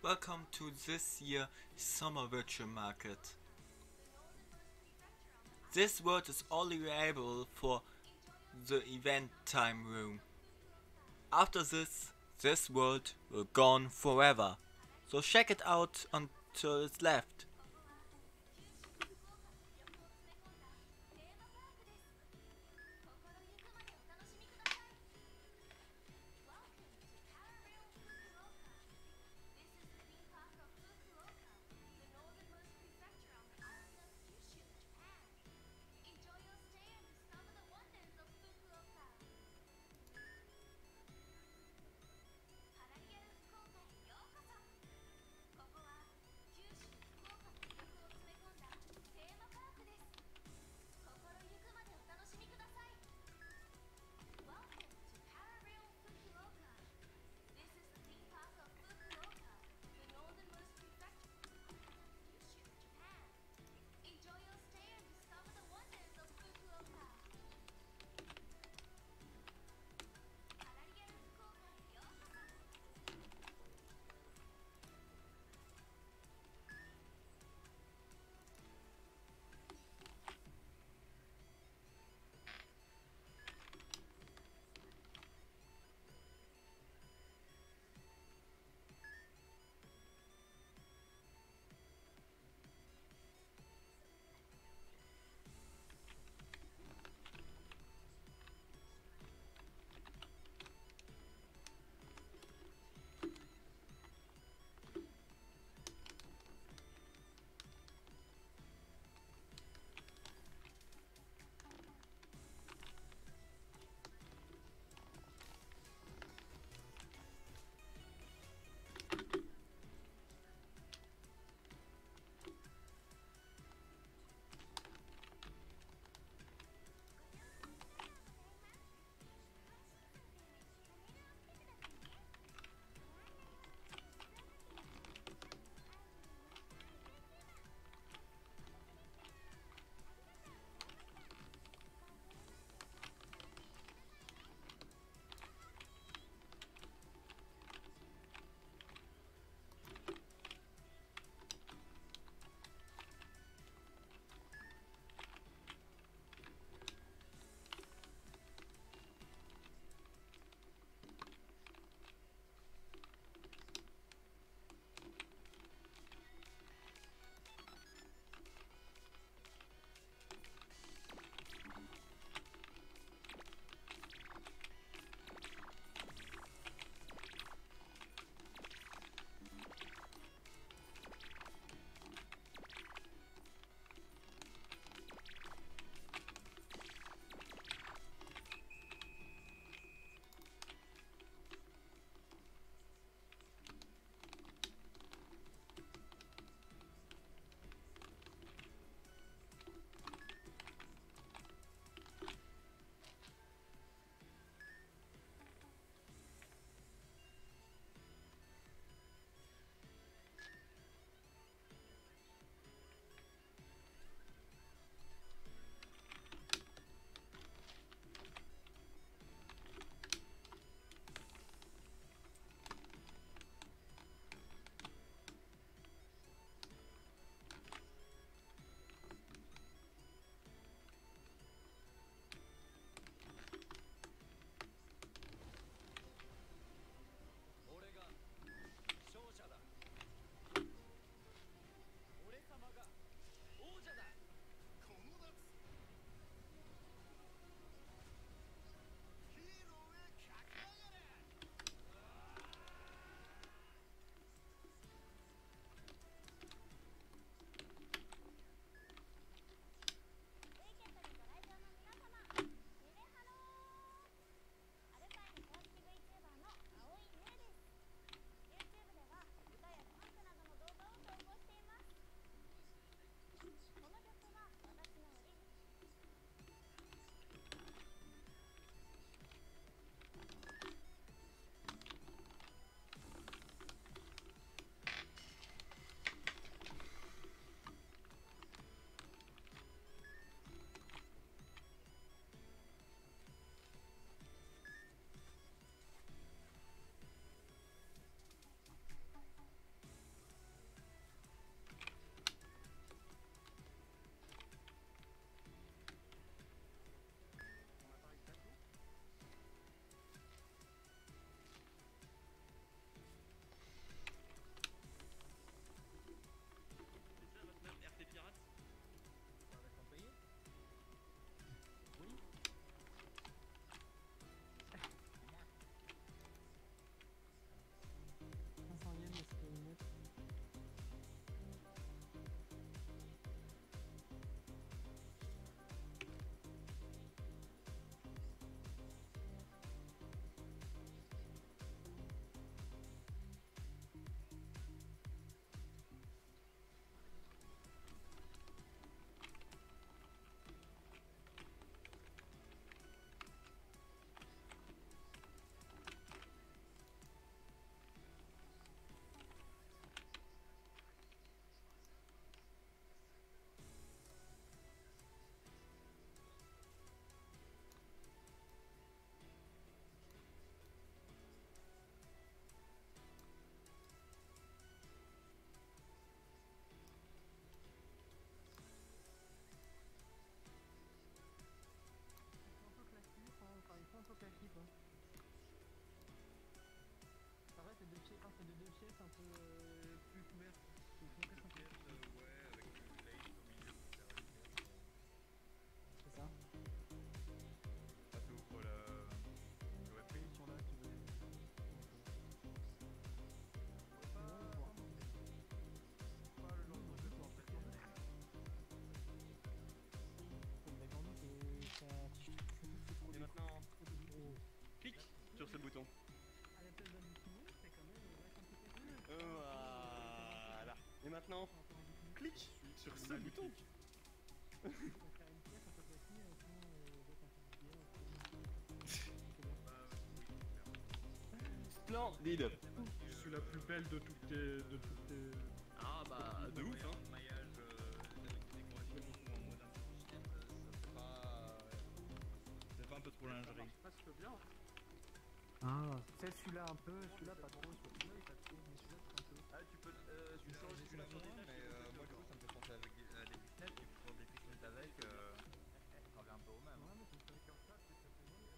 Welcome to this year summer virtual market. This world is only available for the event time room. After this world will gone forever. So check it out until it's left. Et maintenant, clique sur ce bouton. Voilà. Et maintenant, clique sur ce bouton. Splendide. Je suis la plus belle de toutes tes... Ah bah de ouf hein. C'est pas un peu trop lingerie. Presque bien. Ah, c'est celui-là un peu, celui-là pas trop, celui-là il est pas trop, mais celui-là c'est un peu. Ah tu peux changer Tu l'as fait, mais moi du coup ça me fait penser avec des fishnets et pour des fishnets avec, ça revient un peu au même. Ouais, mais c'est comme ça, c'est ça fait joli.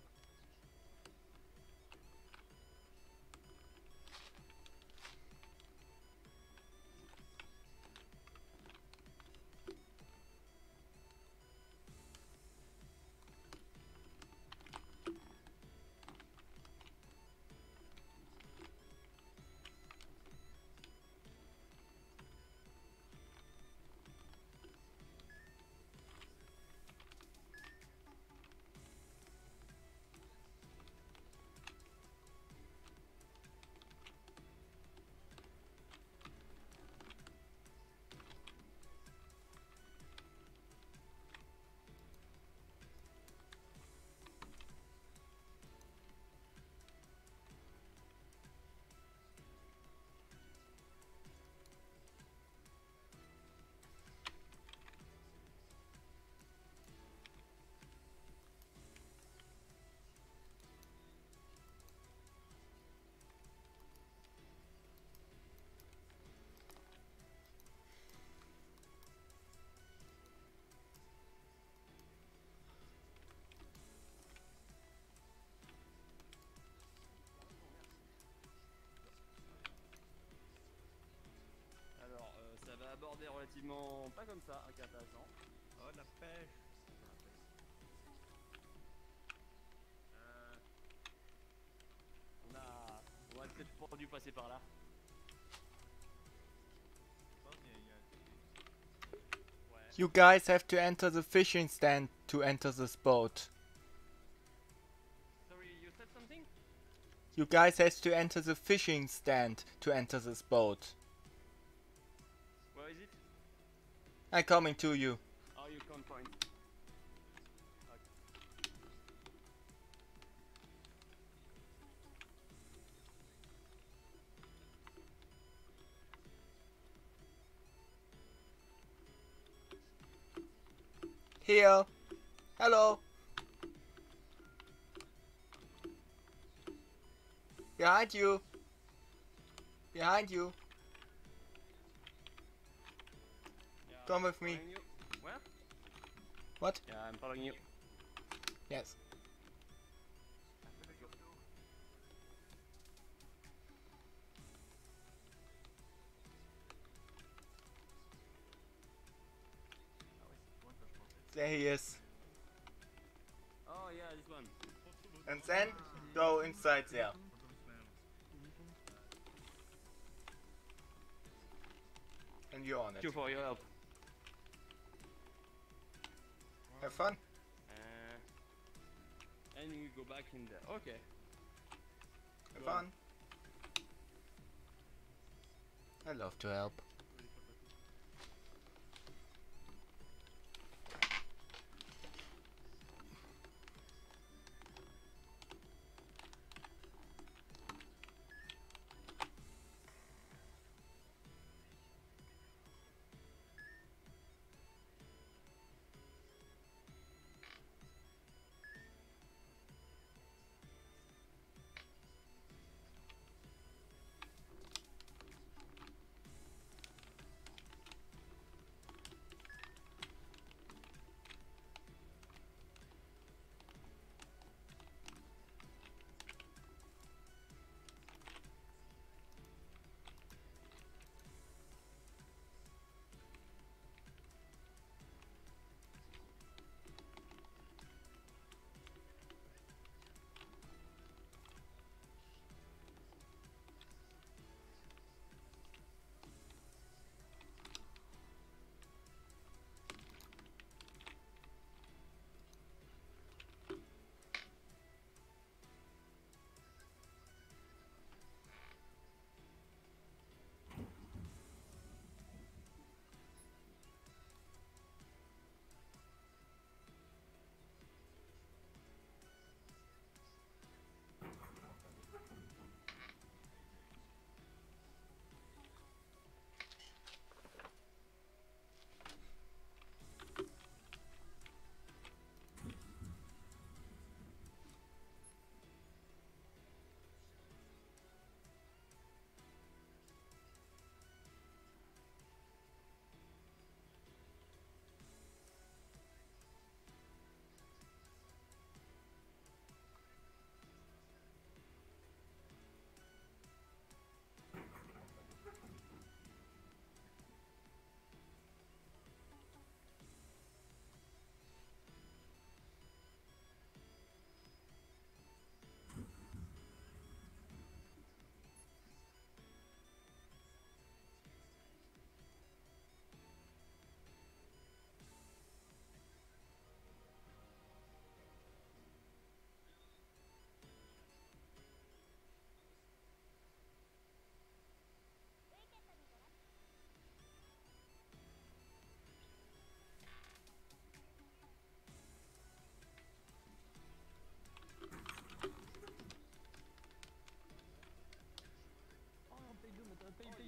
Alors ça va aborder relativement pas comme ça, un cas intéressant. Oh la pêche. On a peut-être pas dû passer par là. Ouais. You guys have to enter the fishing stand to enter this boat. Sorry, you said something? You guys have to enter the fishing stand to enter this boat. Where is it? I'm coming to you. Oh, you can't find. Here. Hello. Behind you. Behind you. Yeah, Come with I'm me. following you. Where? What? Yeah, I'm following you. Yes. There he is. Oh yeah, this one. And then go inside there. And you're on Thank you it. for your help. Have fun. And you go back in there. Okay. Have Go on. fun. I love to help.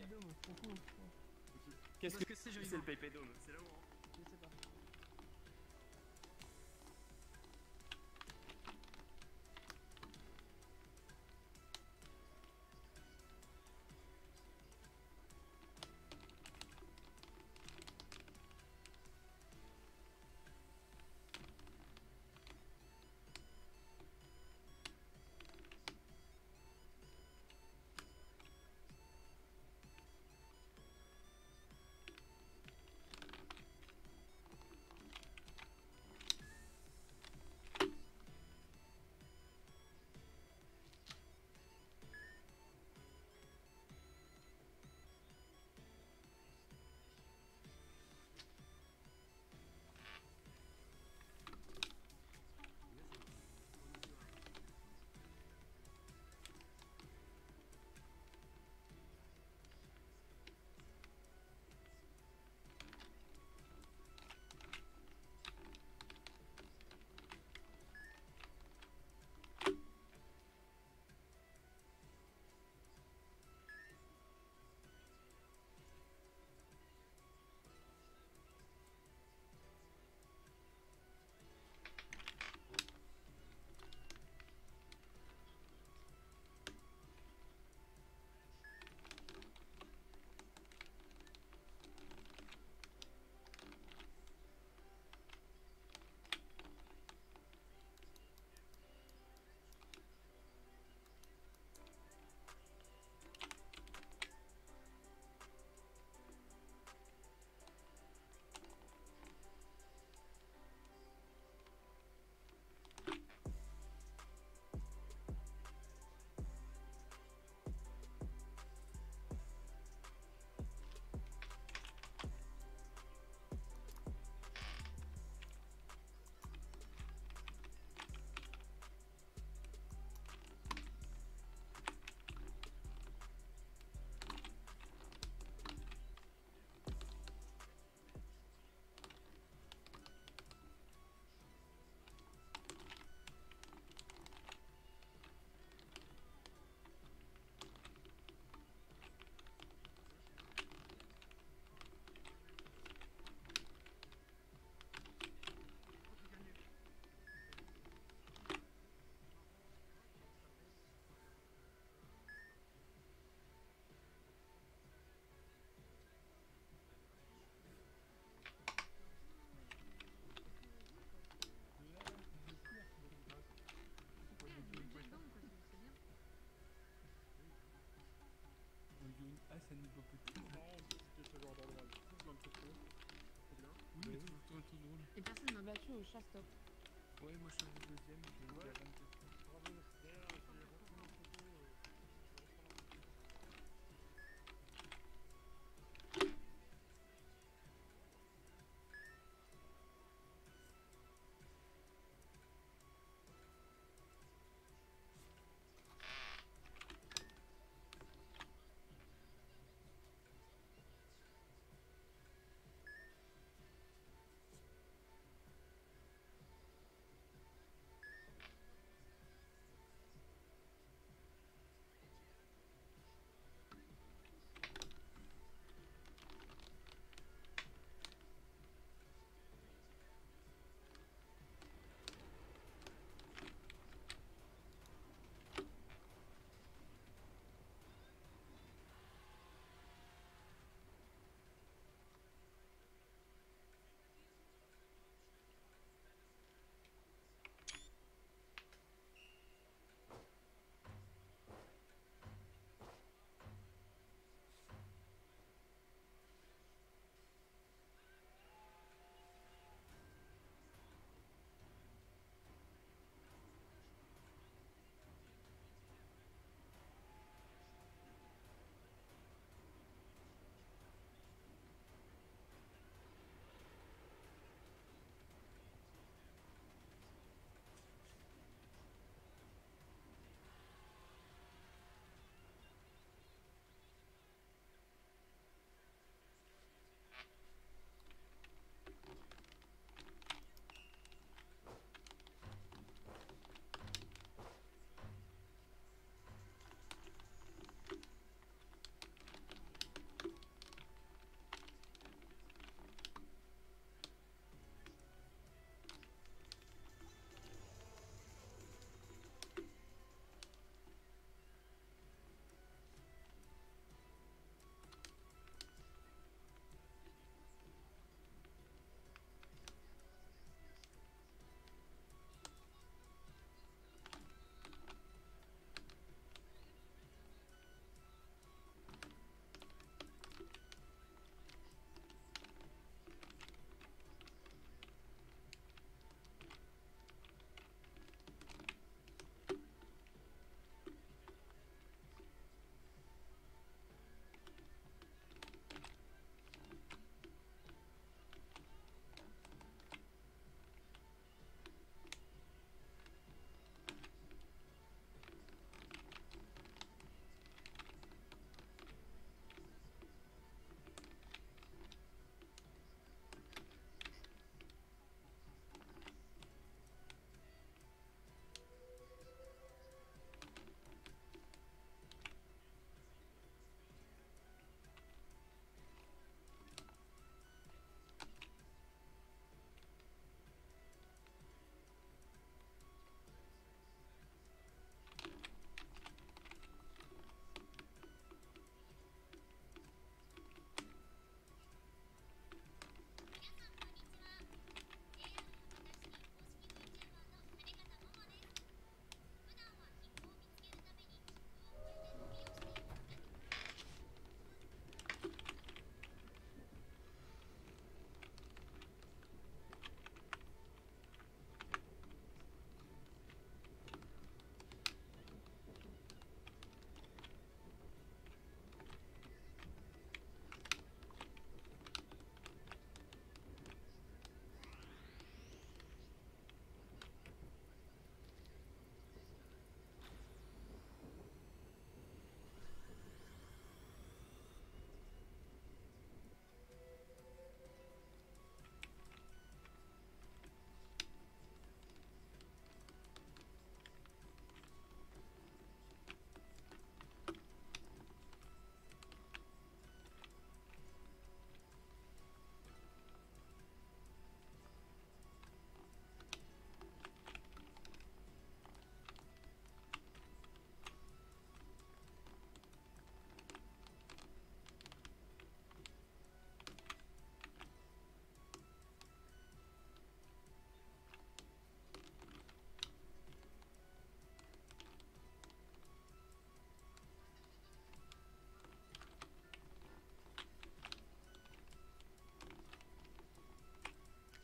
Dome, trop cool. Qu'est-ce Parce que c'est c'est joli. le Paypay Dome? C'est là-haut, hein. Je sais pas. Ah, c'est un niveau petit. C'était ce genre d'endroit. Je m'en fous trop. C'est bien. Oui, mais tout drôle. Et personne m'a battu au chat stop. Ouais, moi je suis arrivé deuxième, j'ai eu Ouais. la 24. Bravo. D'ailleurs, je vais reprendre une photo.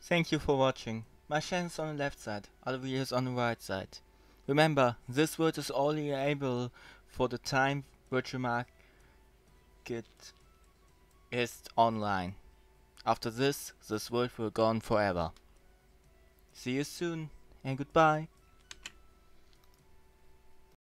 Thank you for watching. My channel is on the left side, other videos on the right side. Remember, this world is only able for the time virtual market is online. After this world will gone forever. See you soon and goodbye.